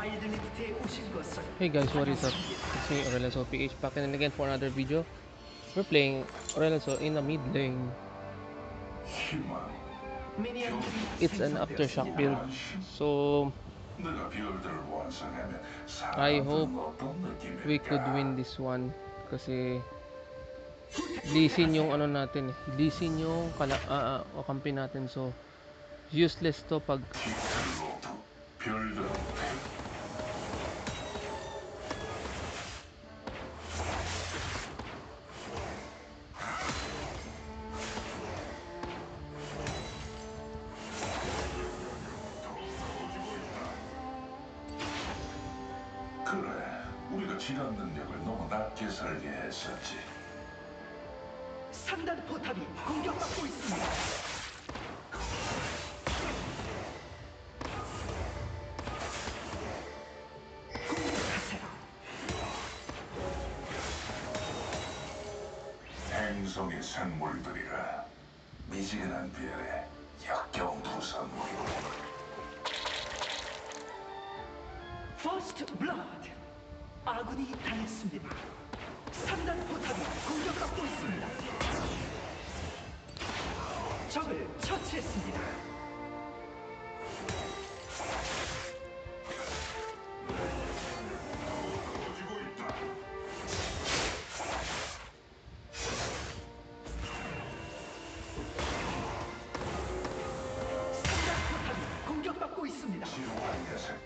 Hey guys, what is up? It's me, Aurelion PH, back in again for another video. We're playing Aurelion in the mid lane. It's an Aftershock build, so I hope we could win this one. Kasi lisin yung ano natin eh. Lisin yung kakampi natin, so useless to pag 우리가 진압 능력을 너무 낮게 설계했었지. 상단 포탑이 공격받고 있습니다. 공격하세요. 행성의 생물들이라 미지근한 별에 역겨운 부산물이고. 퍼스트 블러드. 아군이 당했습니다. 상단 포탑이 공격받고 있습니다. 적을 처치했습니다. 상단 포탑이 공격받고 있습니다. 지루한 녀석.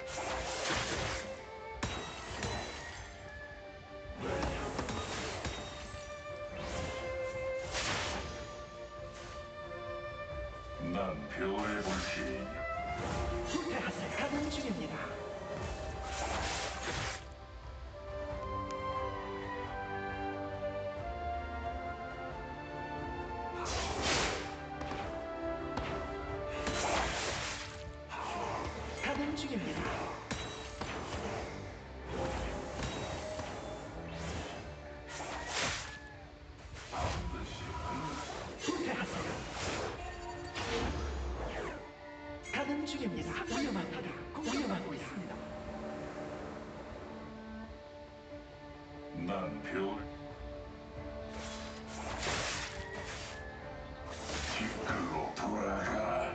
난 별의 불씨이냐. 후퇴하세 가는 중입니다. 가는 중입니다. 후퇴하세요. 가는 중입니다. 위험합니다. 위험하고 있습니다. 난 별. 티끌로 돌아가.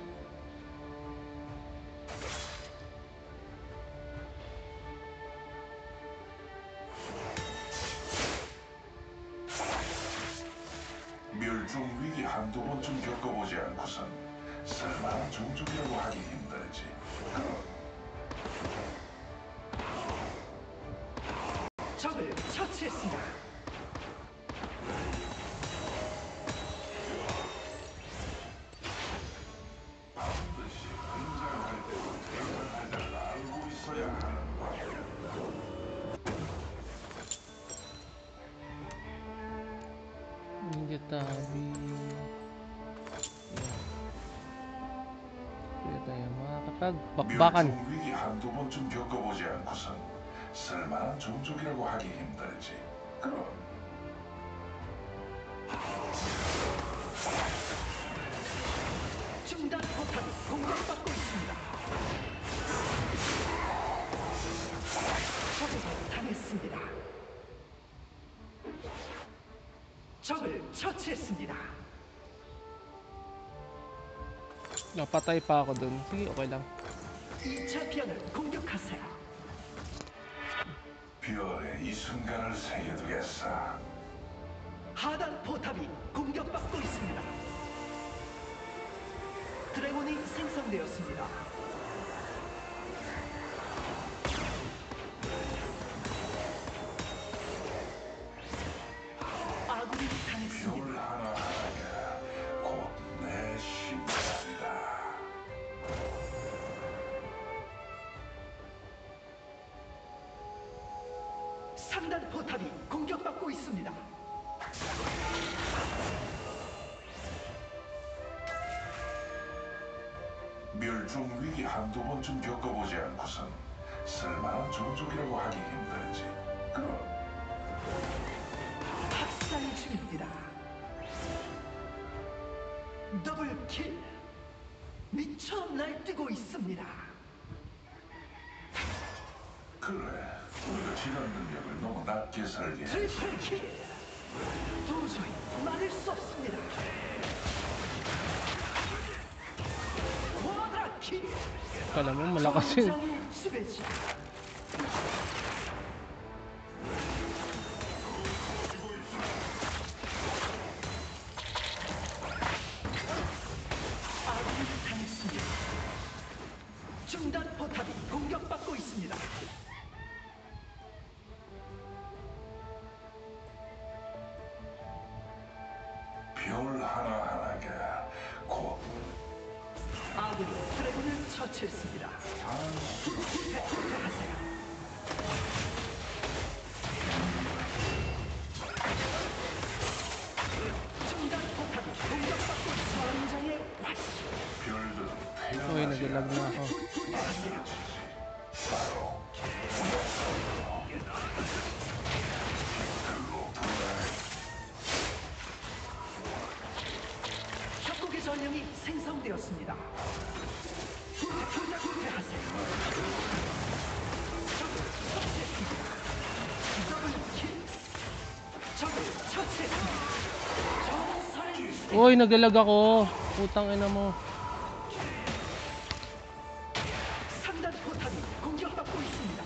멸종 위기 한두 번쯤 겪어보지 않고선 쓸만한 종족이라고 하기 힘들지. 적을 처치했습니다. 반드시 등장할 때도 등장할 줄 알고 있어야 하는 법이다. hindi tabi. Pwede tayo makakapagbakbakan. 멸종 위기 한두 번쯤 겪어보지 않고선 쓸만한 종족이라고 하기 힘들지. 그럼 중단 포탑이 공격받고 있습니다. 적에게 당했습니다. 적을 처치했습니다. Napatay pa ako dun. Sige, okay lang. 2차 변을 공격하세요. 별에 이 순간을 새겨두겠어. 하단 포탑이 공격받고 있습니다. 드래곤이 생성되었습니다. 아군이 별 당했습니다. 하나하나가 곧 내 심장이다. 상단 포탑이 공격받고 있습니다. 멸종 위기 한두 번쯤 겪어보지 않고선 쓸만한 종족이라고 하기 힘들지. 그럼 학살 중입니다. 더블킬. 미쳐 날뛰고 있습니다. 그래, 우리가 지원 능력을 너무 낮게 설계했지. 트리플 킬. 도저히 막을 수 없습니다. 쿼드라 킬. Kala mo malakas yun. 전장의 지배자. 아군이 당했습니다. 중단 포탑이 공격받고 있습니다. 별 하나하나가 곧 아군이 드래곤을 처치했습니다. 하세요. 중단 포탑이 공격받고 있습니다. 전장의 별들은 Uy, naglag na ako. 바로 협곡의 전령이 생성되었습니다. 하세요. 더블킬. 적을 처치했습니다. 전설의 Uy, naglag ako. Putang ina mo. 상단 포탑이 공격받고 있습니다.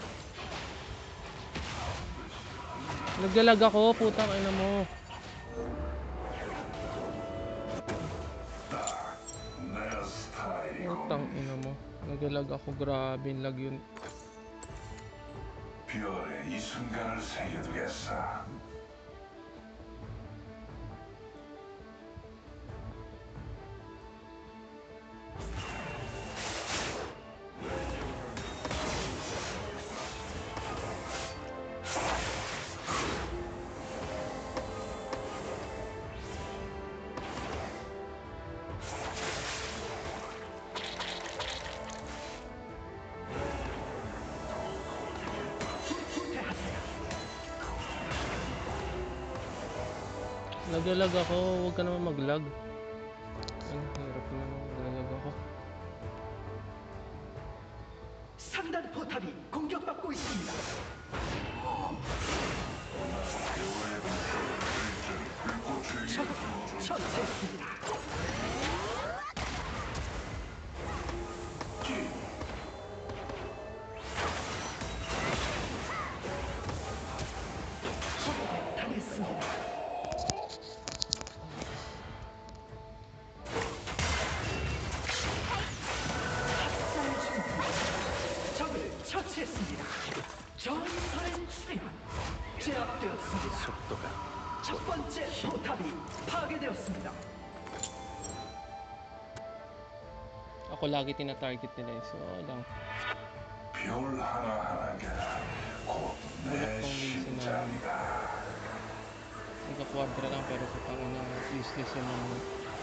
Naglag ako. Putang ina mo. 내 스타일이고 Putang ina mo. Naglag ako. Grabe yung lag yun. 별에 이 순간을 새겨두겠어. Naglag ako. Huwag ka naman maglag. Ang hirap naman. Naglag ako. 상단 포탑이 공격받고 있습니다. 적을 처치했습니다. 당했습니다. 적을 처치했습니다. 전설의 수련 제압되었습니다. 속도가 첫 번째 포탑이 파괴되었습니다. Ako lagi tina-target nila eh. So, lang. 별 하나하나가 곧 내 Bulak tong Lee na 심장이다. nagka-quadra lang pero putang ina useless yun naman.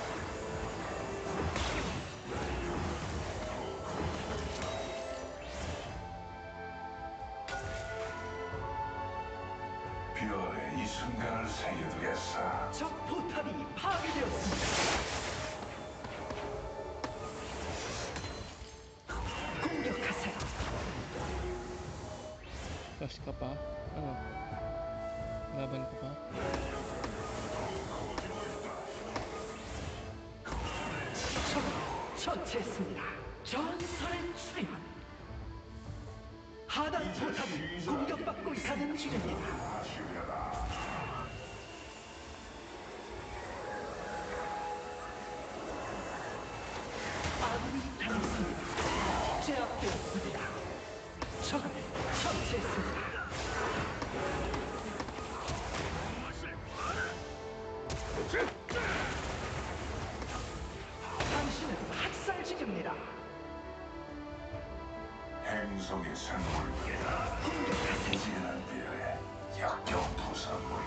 별에 이 순간을 새겨두겠어. 적 포탑이 파괴되었습니다. 공격하세요. Flash ka pa? Ano? Laban ko pa? 적을 처치했습니다. 전설의 수련 하단 포탑이 공격받고 있는 중입니다. 아군이 당했습니다. 제압되었습니다. 적을 처치했습니다. 당신은 학살 중입니다. 행성의 생물이다. 무진한 별의 역경 부산물.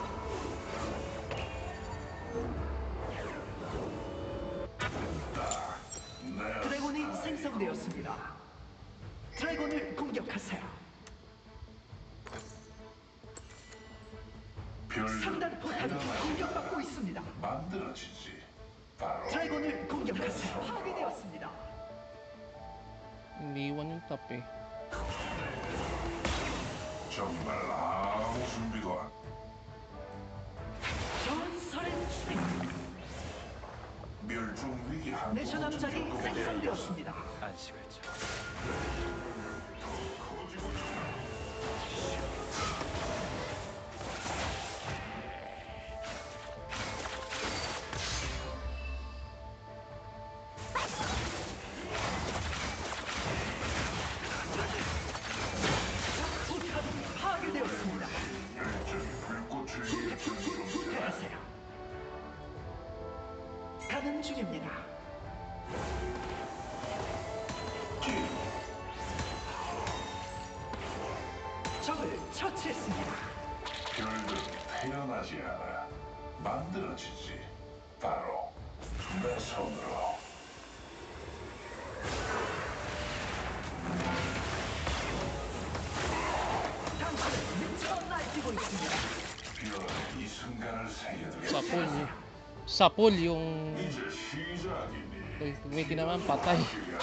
드래곤이 생성되었습니다. 드래곤을 공격하세요. 상단 포탑이 공격받고 있습니다. 만들어지지. 바로 드래곤을 공격하세요. 파괴되었습니다. Iniwan yung top eh. 정말 아무 준비도 안. 전설의 추리. 멸종 위기 한두 내셔 번쯤 남작이 겪어보지 않고선 생성되었습니다. 안식을 쳐. 커지고 있다. 포탑이 파괴되었습니다. 열정이 불꽃을 일으키는 존재다. 후퇴하세요. 가는 중입니다. 적을 처치했습니다. 별들은 태어나지 않아 만들어지지. 바로 내 손으로. 당신은 미쳐 날뛰고 있습니다. 별이 순간을 새겨두게. Sapol yung 이제 시작이니. may tinamaan patay.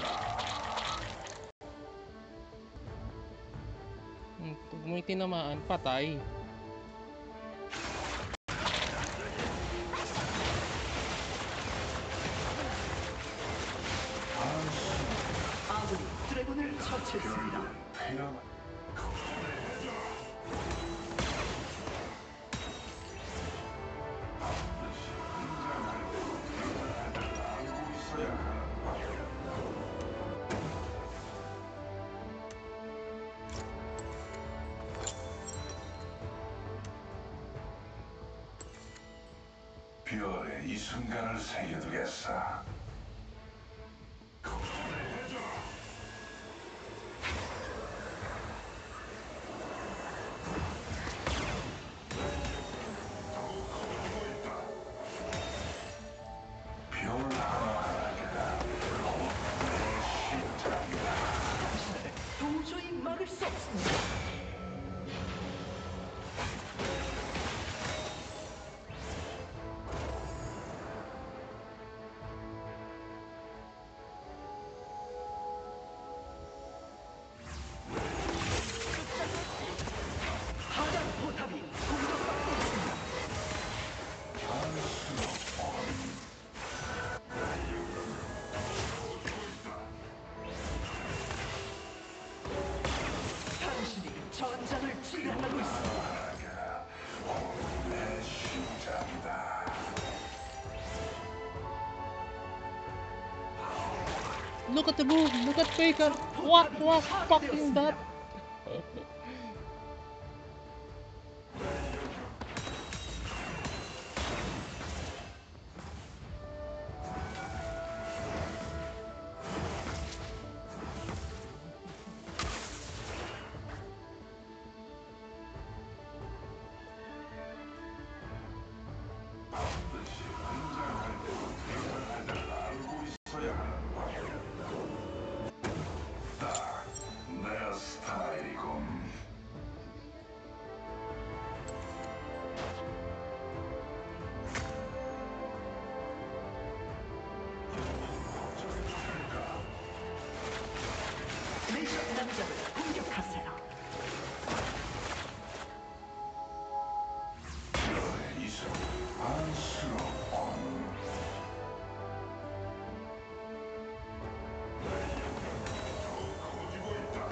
Pag may tinamaan patay. 아군이 드래곤을 처치했습니다. 별들은 태어나. 반드시 등장할 때 알고 있어야 하는 법. 별에 이 순간을 새겨두겠어. 별 하나하나가 내 심장이다. 당신을 도저히 막을 수 없습니다. 하단 포탑이 공격받고 있습니다. 당신이 전장을 지배하고 있습니다. 내 심장이다. Look at the move! Look at Faker! What was fucking that? 반드시 등장할 때 대단하다는 알고 있어야 하는 법. 딱 내 스타일이군. 내셔 남작을 공격하세요. 별의 이승 안쓰럽군. 커지고 있다.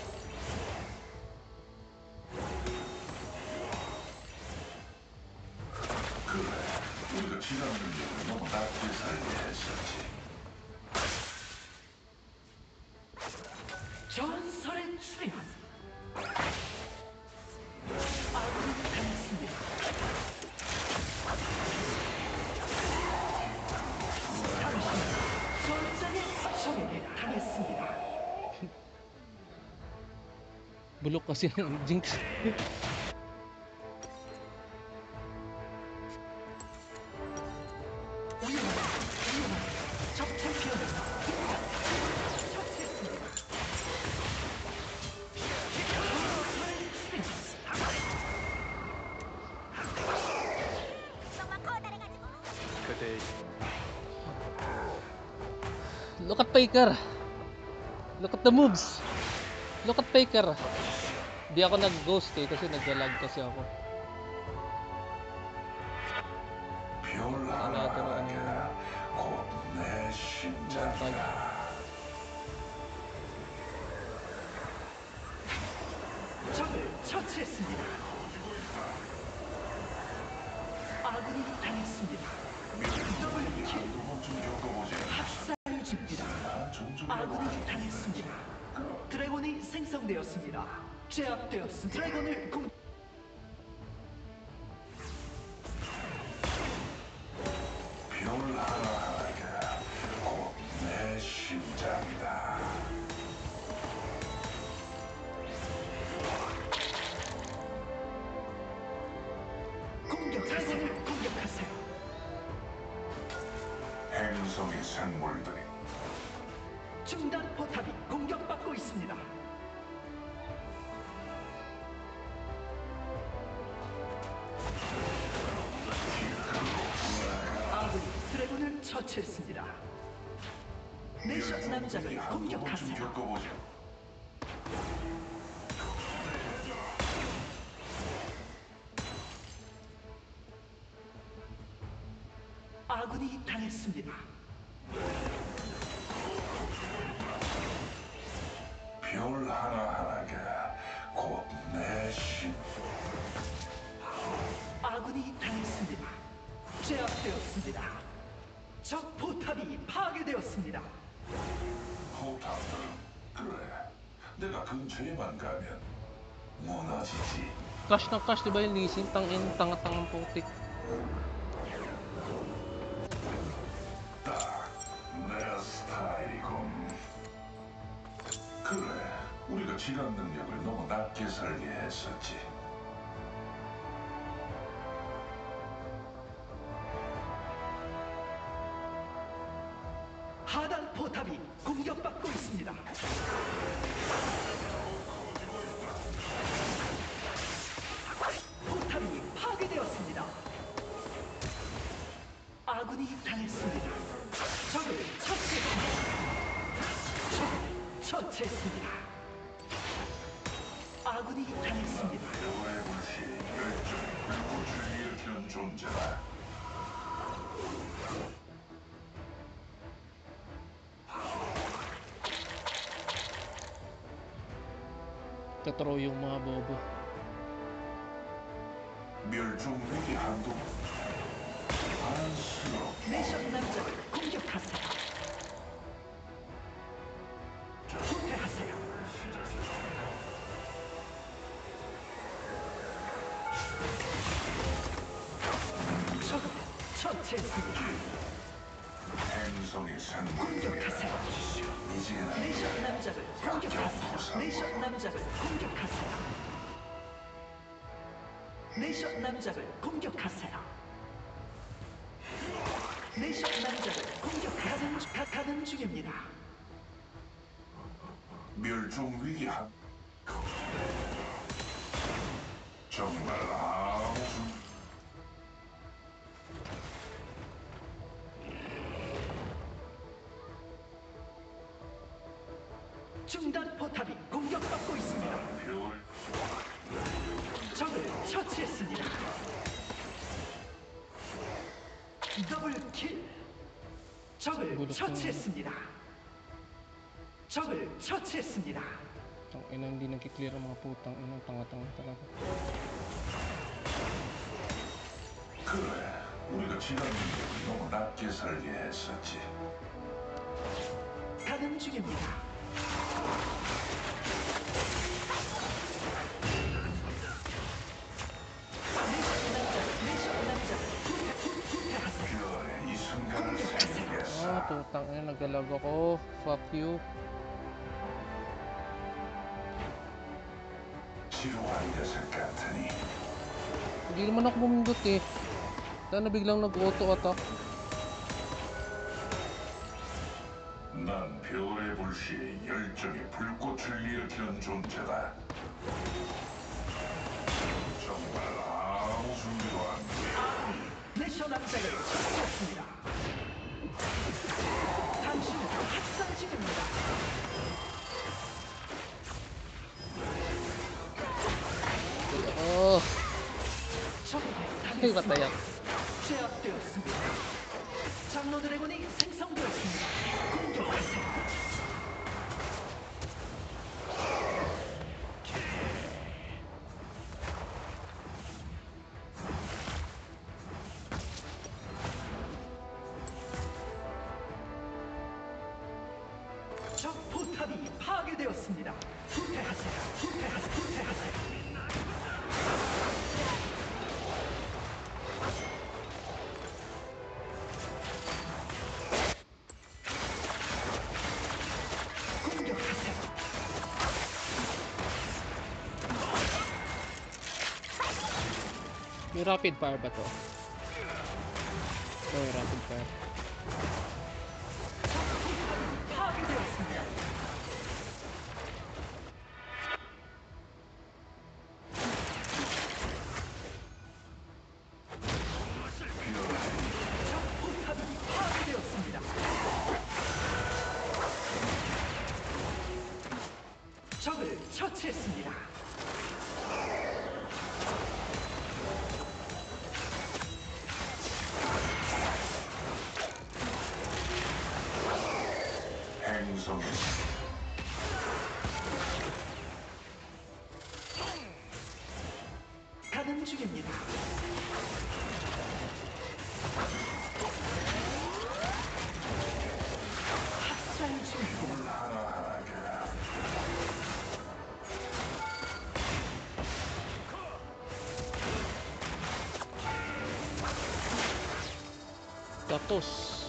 그래, 우리가 지난 문제를 너무 낮게 살게 했었지. 전설의 출현. 아군이 당했습니다. 당신은 전장의 적에게 당했습니다. Bulok kasi ng Jinx. 적 챔피언을 처치했습니다. 그대 Look at Faker! Look at the moves! Look at Faker! Di ako nag-ghost eh kasi naglalag kasi ako. 별 Another 하나하나가 곧 내 심장이다. 적을 처치했습니다. 아군이 당했습니다. 더블킬. 한두 번쯤 겪어보지 않고서 학살 중입니다. 쓸만한 종족이라고 아군이 하긴 당했습니다. 드래곤이 생성되었습니다. 제압되었습니다. 드래곤을 공 별 하나하나가 곧 내 심장이다. 드래곤을 공격하세요. 행성의 생물들이 중단 포탑이 공격받고 있습니다. 아군이 드래곤을 처치했습니다. 내셔 남자를 한두 번쯤 공격하세요. 겪어보지. 아군이 당했습니다. 별 하나하나가 곧 내 심. 아군이 당했습니다. 제압되었습니다. 적 포탑이 파괴되었습니다. 포탑들은 그래. 내가 근처에만 가면 무너지지. Clash na clash, diba yung leasing? Tangin, tanga-tangang putik. 딱 내 스타일이군. 그래, 우리가 지각 능력을 너무 낮게 설계했었지. 하단 포탑이 공격받고 있습니다. 포탑이 파괴되었습니다. 아군이 당했습니다. 적을 처치했습니다. 적을 처치했습니다. 아군이 당했습니다. 별의 불씨, 열정, 불꽃을 일으키는 존재다. Katro yung mga bobo. 멸종 위기 한도. 안쓰럽게. 내셔 남자를 공격하세요. 후퇴하세요. 적을 처치했습니다. 행성의 생물들이 공격하세요. 이제는 내셔 남자를 공격하세요. 내셔 남자를 공격하세요. 내셔 남자를 공격하세요. 내셔 남자를 가는 중입니다. 멸종 위기 한. 정말 아무 중단 포탑이 공격받고 있습니다. 별 적을 처치했습니다. 더블킬. 적을 처치했습니다. 적을 처치했습니다. Tangina, hindi nagkiklear ang mga putang inang tanga-tanga talaga. 그래, 우리가 지각 능력을 너무 낮게 설계했었지. 가는 중입니다. 내셔 남자, 후퇴하세요. 별의 이 순간을 새기겠어. Ah, putang ina, naglalag ako. Fuck you. 지루한 녀석 같으니 Hindi naman ako bumindot eh. Sana biglang nag-auto attack. 난 별의 불씨의 열정이 불꽃을 일으키는 존재다. 정말 아무 준비도 안 돼. 내셔 남자를 처치했습니다. 당신은 학살 중입니다. Ay, patay ako. 제압되었습니다. 장로 드래곤이 생성되었습니다. 공격하세요. 적 포탑이 파괴되었습니다. 후퇴하세요. 후퇴하세요. 후퇴하세요. 공격하세요. May rapid fire ba to? Oh, rapid fire. 파괴되었습니다. 적 포탑이 파괴되었습니다. 적을 처치했습니다. 행성의 가는 중입니다. 학살 중입니다. 하나하나가 Gatos.